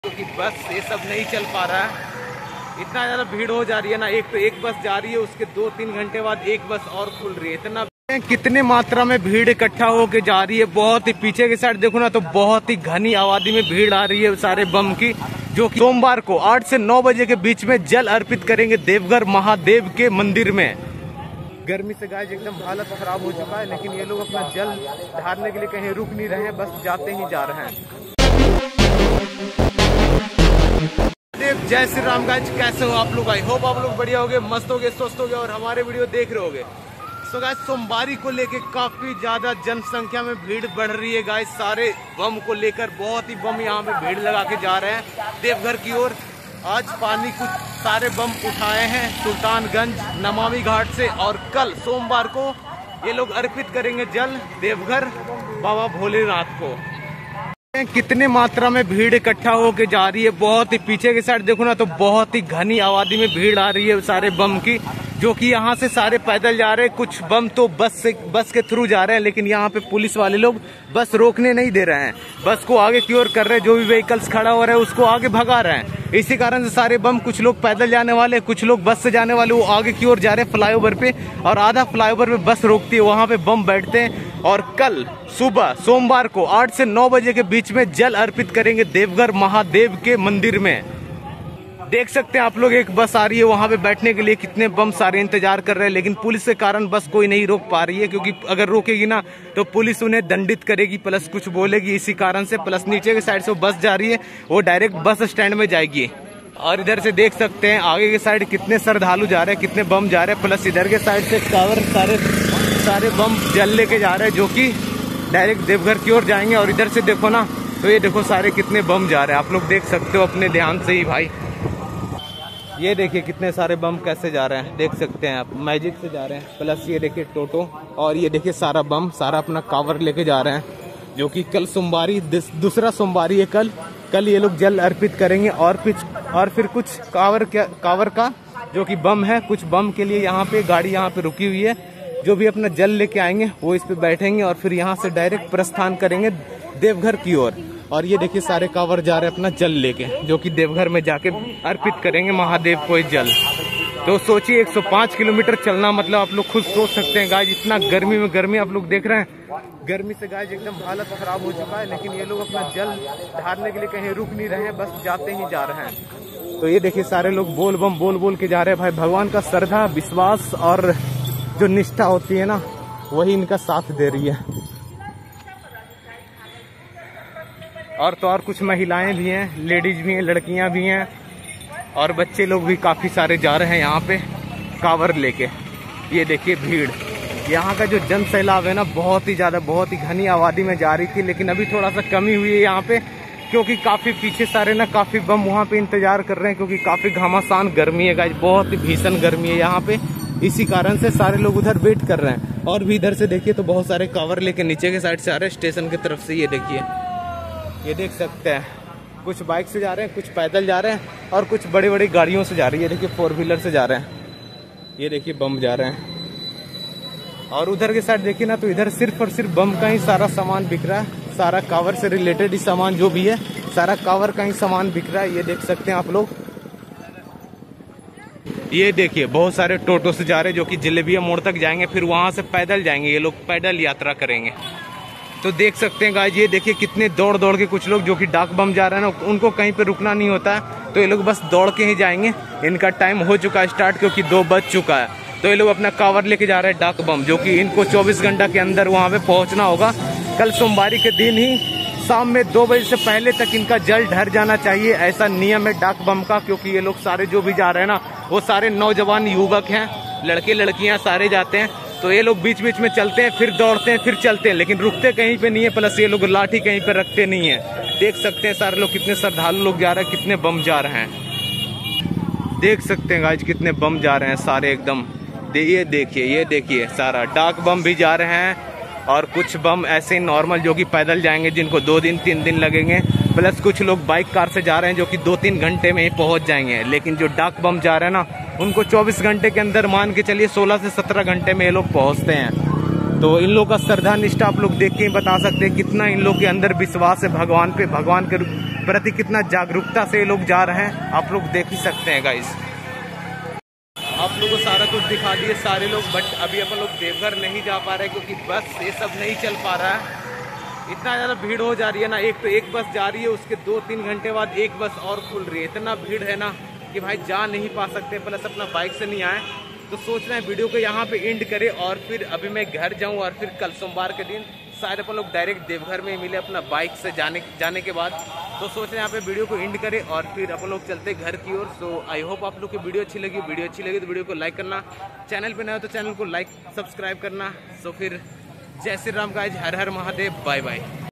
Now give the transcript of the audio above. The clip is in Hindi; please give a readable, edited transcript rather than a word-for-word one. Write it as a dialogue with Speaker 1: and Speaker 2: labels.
Speaker 1: क्योंकि बस ये सब नहीं चल पा रहा है, इतना ज़्यादा भीड़ हो जा रही है ना। एक तो एक बस जा रही है, उसके 2-3 घंटे बाद एक बस और खुल रही है। इतना कितने मात्रा में भीड़ इकट्ठा होके जा रही है। बहुत ही पीछे की साइड देखो ना तो बहुत ही घनी आबादी में भीड़ आ रही है सारे बम की, जो कि सोमवार को 8 से 9 बजे के बीच में जल अर्पित करेंगे देवघर महादेव के मंदिर में। गर्मी से गाइस एकदम हालत खराब हो चुका है, लेकिन ये लोग अपना जल ढारने के लिए कहीं रुक नहीं रहे हैं, बस जाते ही जा रहे हैं। जय श्री राम गाइस, कैसे हो आप लोग? आई होप आप लोग बढ़िया होगे, मस्त होगे, स्वस्थ होगे और हमारे वीडियो देख रहे होगे। तो गाइस सोमवारी को लेके काफी ज्यादा जनसंख्या में भीड़ बढ़ रही है गाइस। सारे बम को लेकर बहुत ही बम यहाँ पे भीड़ लगा के जा रहे हैं देवघर की ओर। आज पानी कुछ सारे बम उठाए हैं सुल्तानगंज नमामि घाट से, और कल सोमवार को ये लोग अर्पित करेंगे जल देवघर बाबा भोलेनाथ को। कितने मात्रा में भीड़ इकट्ठा होके जा रही है। बहुत ही पीछे की साइड देखो ना तो बहुत ही घनी आबादी में भीड़ आ रही है सारे बम की, जो कि यहाँ से सारे पैदल जा रहे हैं। कुछ बम तो बस के थ्रू जा रहे हैं, लेकिन यहाँ पे पुलिस वाले लोग बस रोकने नहीं दे रहे हैं, बस को आगे की ओर कर रहे हैं। जो भी व्हीकल्स खड़ा हो रहा है उसको आगे भगा रहे हैं। इसी कारण से सारे बम, कुछ लोग पैदल जाने वाले, कुछ लोग बस से जाने वाले, वो आगे की ओर जा रहे हैं फ्लाईओवर पे, और आधा फ्लाईओवर पे बस रोकती है, वहाँ पे बम बैठते हैं। और कल सुबह सोमवार को 8 से 9 बजे के बीच में जल अर्पित करेंगे देवघर महादेव के मंदिर में। देख सकते हैं आप लोग, एक बस आ रही है, वहां पे बैठने के लिए कितने बम सारे इंतजार कर रहे हैं, लेकिन पुलिस के कारण बस कोई नहीं रोक पा रही है, क्योंकि अगर रोकेगी ना तो पुलिस उन्हें दंडित करेगी प्लस कुछ बोलेगी। इसी कारण से प्लस नीचे की साइड से बस जा रही है, वो डायरेक्ट बस स्टैंड में जाएगी। और इधर से देख सकते हैं आगे की साइड कितने श्रद्धालु जा रहे हैं, कितने बम जा रहे हैं, प्लस इधर के साइड से कावर सारे बम जल लेके जा रहे हैं, जो कि डायरेक्ट देवघर की ओर जाएंगे। और इधर से देखो ना तो ये देखो सारे कितने बम जा रहे हैं, आप लोग देख सकते हो अपने ध्यान से ही भाई। ये देखिए कितने सारे बम कैसे जा रहे हैं, देख सकते हैं आप, मैजिक से जा रहे हैं, प्लस ये देखिए टोटो, और ये देखिए सारा बम सारा अपना कावर लेके जा रहे हैं, जो कि कल सोमवारी दूसरा सोमवारी है। कल ये लोग जल अर्पित करेंगे। और फिर कुछ कावर का जो कि बम है, कुछ बम के लिए यहाँ पे गाड़ी यहाँ पे रुकी हुई है, जो भी अपना जल लेके आएंगे वो इस पे बैठेंगे और फिर यहाँ से डायरेक्ट प्रस्थान करेंगे देवघर की ओर। और ये देखिए सारे कांवर जा रहे हैं अपना जल लेके, जो कि देवघर में जाके अर्पित करेंगे महादेव को ये जल। तो सोचिए 105 किलोमीटर चलना, मतलब आप लोग खुद सोच सकते हैं गाइस, इतना गर्मी आप लोग देख रहे हैं, गर्मी से गाइस एकदम हालत खराब हो चुका है, लेकिन ये लोग अपना जल ढारने के लिए कहीं रुक नहीं रहे हैं, बस जाते ही जा रहे हैं। तो ये देखिए सारे लोग बोल बोल के जा रहे हैं भाई। भगवान का श्रद्धा, विश्वास और जो निष्ठा होती है ना, वही इनका साथ दे रही है। और तो और कुछ महिलाएं भी हैं, लेडीज भी हैं, लड़कियां भी हैं, और बच्चे लोग भी काफी सारे जा रहे हैं यहाँ पे कावर लेके। ये देखिए भीड़, यहाँ का जो जन सैलाब है ना, बहुत ही ज्यादा, बहुत ही घनी आबादी में जा रही थी, लेकिन अभी थोड़ा सा कमी हुई है यहाँ पे, क्योंकि काफी पीछे सारे ना काफी बम वहाँ पे इंतजार कर रहे हैं, क्योंकि काफी घमासान गर्मी है गाइस, बहुत ही भीषण गर्मी है यहाँ पे। इसी कारण से सारे लोग उधर वेट कर रहे हैं। और भी इधर से देखिए तो बहुत सारे कावर लेके नीचे के साइड से आ रहे हैं स्टेशन की तरफ से। ये देखिए, ये देख सकते हैं, कुछ बाइक से जा रहे हैं, कुछ पैदल जा रहे हैं, और कुछ बड़ी बड़ी गाड़ियों से जा रही है। देखिए 4 व्हीलर से जा रहे हैं, ये देखिए बम जा रहे हैं। और उधर के साइड देखिए ना तो इधर सिर्फ और सिर्फ बम का ही सारा सामान बिक रहा है, सारा कावर से रिलेटेड ही सामान जो भी है, सारा कावर का ही सामान बिक रहा है। ये देख सकते हैं आप लोग, ये देखिए बहुत सारे टोटो से जा रहे हैं, जो कि जलेबिया मोड़ तक जाएंगे, फिर वहां से पैदल जाएंगे, ये लोग पैदल यात्रा करेंगे। तो देख सकते हैं गाइस, ये देखिए कितने दौड़ के कुछ लोग जो कि डाक बम जा रहे हैं ना, उनको कहीं पे रुकना नहीं होता है, तो ये लोग बस दौड़ के ही जाएंगे। इनका टाइम हो चुका है स्टार्ट, क्योंकि 2 बज चुका है। तो ये लोग अपना कावर लेके जा रहे हैं डाक बम, जो कि इनको 24 घंटा के अंदर वहां पे पहुंचना होगा। कल सोमवारी के दिन ही शाम में 2 बजे से पहले तक इनका जल ढर जाना चाहिए, ऐसा नियम है डाक बम का। क्योंकि ये लोग सारे जो भी जा रहे हैं ना, वो सारे नौजवान युवक हैं, लड़के लड़कियां सारे जाते हैं। तो ये लोग बीच बीच में चलते हैं, फिर दौड़ते हैं, फिर चलते हैं, लेकिन रुकते कहीं पे नहीं है, प्लस ये लोग लाठी कहीं पे रखते नहीं है। देख सकते हैं सारे लोग, कितने श्रद्धालु लोग जा रहे हैं, कितने बम जा रहे हैं। देख सकते हैं गाइस कितने बम जा रहे हैं सारे एकदम। ये देखिए सारा डाक बम भी जा रहे हैं, और कुछ बम ऐसे नॉर्मल जो कि पैदल जाएंगे, जिनको 2 दिन 3 दिन लगेंगे, प्लस कुछ लोग बाइक कार से जा रहे हैं, जो कि 2-3 घंटे में ही पहुंच जाएंगे। लेकिन जो डाक बम जा रहे हैं ना, उनको 24 घंटे के अंदर, मान के चलिए 16 से 17 घंटे में ये लोग पहुंचते हैं। तो इन लोग का श्रद्धा निष्ठा आप लोग देख के ही बता सकते हैं कितना इन लोग के अंदर विश्वास है भगवान पे, भगवान के प्रति कितना जागरूकता से ये लोग जा रहे हैं, आप लोग देख ही सकते हैं गाइस। आप लोगों को सारा कुछ दिखा दिए सारे लोग, बट अभी अपन लोग देवघर नहीं जा पा रहे क्योंकि बस ये सब नहीं चल पा रहा है। इतना ज़्यादा भीड़ हो जा रही है ना, एक तो एक बस जा रही है, उसके 2-3 घंटे बाद एक बस और खुल रही है। इतना भीड़ है ना कि भाई जा नहीं पा सकते, प्लस अपना बाइक से नहीं आए, तो सोच रहे हैं वीडियो को यहाँ पे एंड करें और फिर अभी मैं घर जाऊँ और फिर कल सोमवार के दिन शायद अपन लोग डायरेक्ट देवघर में मिले अपना बाइक से जाने के बाद। तो सोच रहे हैं यहाँ पे वीडियो को एंड करें और फिर अपन लोग चलते घर की ओर। सो आई होप आप लोग की वीडियो अच्छी लगी। वीडियो अच्छी लगी तो वीडियो को लाइक करना, चैनल पे नया हो तो चैनल को लाइक सब्सक्राइब करना। सो फिर जय श्री राम गाइस, हर हर महादेव, बाय बाय।